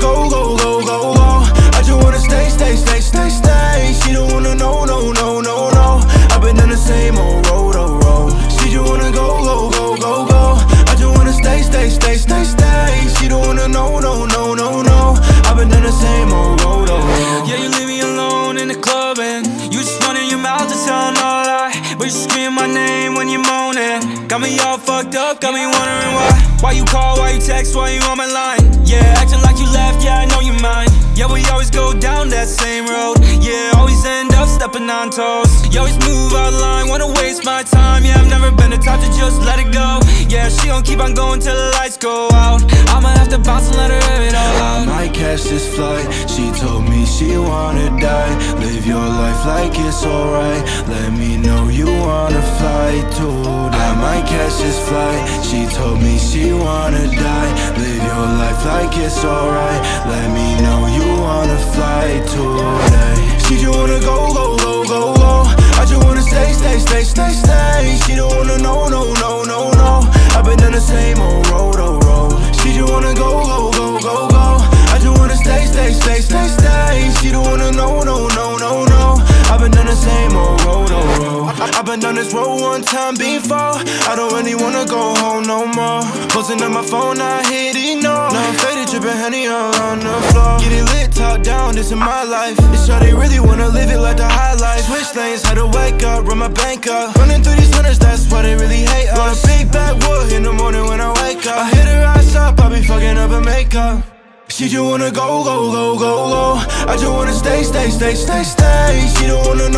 go, go, go, go, go. I just wanna stay, stay, stay, stay, stay. She don't wanna no, no, no, no, no. I've been on the same old road, oh, road. She just wanna go, go, go, go, go. I just wanna stay, stay, stay, stay, stay. She don't wanna no, no, no, no, no. I've been on the same old road, oh, road. Yeah, you leave me alone in the club and you just running your mouth to tell no lie, but you scream my name when you're moaning. Got me all fucked up, got me wondering why you call, why you text, why you on my line. Yeah, acting like you left, yeah, I know you're mine. Yeah, we always go down that same road. Yeah, always end up stepping on toes. You always move out of line, wanna waste my time. Yeah, I've never been the type to just let it go. Yeah, she gon' keep on going till the lights go out. I'ma have to bounce and let her have it all out. I might catch this flight. She told me she wanna die. Live your life like it's alright. Let me know you wanna fly too. I might catch this flight. She told me she wanna die. Live your life like it's alright. Let me know you wanna fly today. She just wanna go, go, go, go, go. I just wanna stay, stay, stay, stay, stay. She don't wanna no, no, no, no, no. I've been on the same old road, oh, road. She just wanna go, go, go, go, go. I just wanna stay, stay, stay, stay, stay. She don't wanna no, no, no, no, no. I've been on the same old road, oh, road. I've been on this road one time before. I don't really wanna go home no more. Posting on my phone, I hit ignore. Now I'm faded, dripping Henny all on the floor. Get it lit, top down, this is my life. It's how they really wanna live it like the high life. Switch lanes, had to wake up, run my bank up. Running through these hundreds, that's why they really hate us. Roll a big backwood in the morning when I wake up. I hit her ass up, I be fucking up her makeup. She just wanna go, go, go, go, go. I just wanna stay, stay, stay, stay, stay. She don't wanna